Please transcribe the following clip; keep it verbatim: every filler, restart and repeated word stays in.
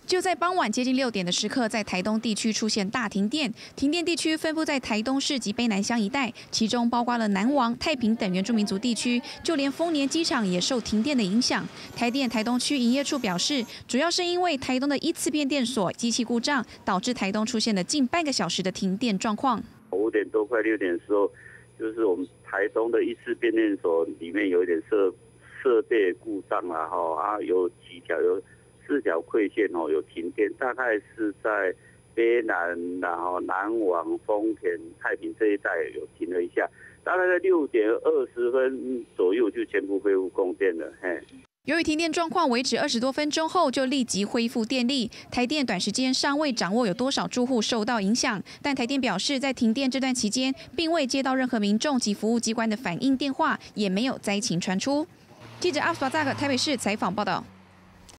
就在傍晚接近六点的时刻，在台东地区出现大停电。停电地区分布在台东市及卑南乡一带，其中包括了南王、太平等原住民族地区，就连丰年机场也受停电的影响。台电台东区营业处表示，主要是因为台东的一次变电所机器故障，导致台东出现了近半个小时的停电状况。 五点多快六点的时候，就是我们台东的一次变电所里面有一点设设备故障啦，哈啊有几条有。四条馈线哦，有停电，大概是在卑南，然后南往丰田、太平这一带有停了一下，大概在六点二十分左右就全部恢复供电了。嘿， 由于停电状况维持二十多分钟后就立即恢复电力，台电短时间尚未掌握有多少住户受到影响，但台电表示，在停电这段期间，并未接到任何民众及服务机关的反映电话，也没有灾情传出。记者阿法扎克台北市采访报道。